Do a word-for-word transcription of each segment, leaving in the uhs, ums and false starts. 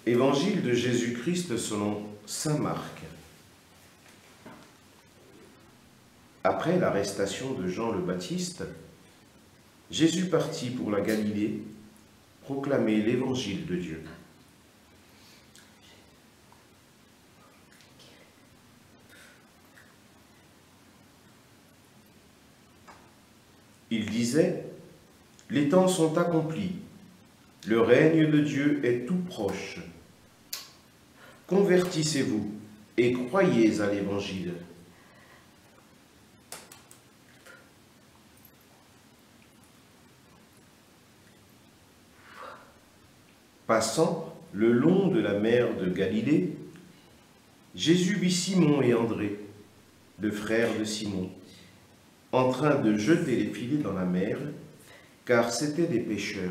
Évangile de Jésus-Christ selon saint Marc. Après l'arrestation de Jean le Baptiste, Jésus partit pour la Galilée proclamer l'évangile de Dieu. Il disait, « Les temps sont accomplis, le règne de Dieu est tout proche. Convertissez-vous et croyez à l'évangile. » Passant le long de la mer de Galilée, Jésus vit Simon et André, le frère de Simon, en train de jeter les filets dans la mer, car c'étaient des pêcheurs.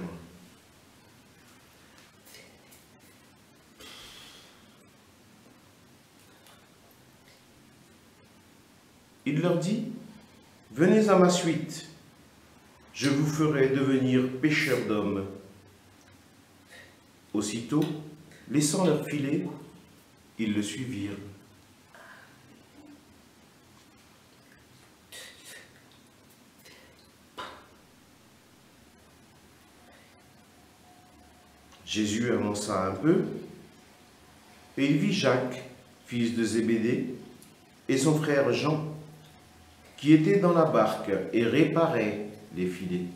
Il leur dit, « Venez à ma suite, je vous ferai devenir pêcheurs d'hommes. » Aussitôt, laissant leurs filets, ils le suivirent. Jésus avança un peu, et il vit Jacques, fils de Zébédée, et son frère Jean, qui étaient dans la barque et réparaient les filets.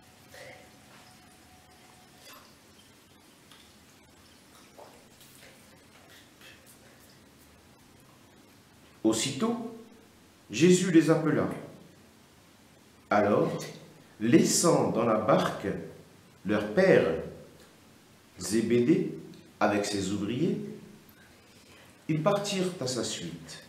Aussitôt, Jésus les appela. Alors, laissant dans la barque leur père Zébédée avec ses ouvriers, ils partirent à sa suite.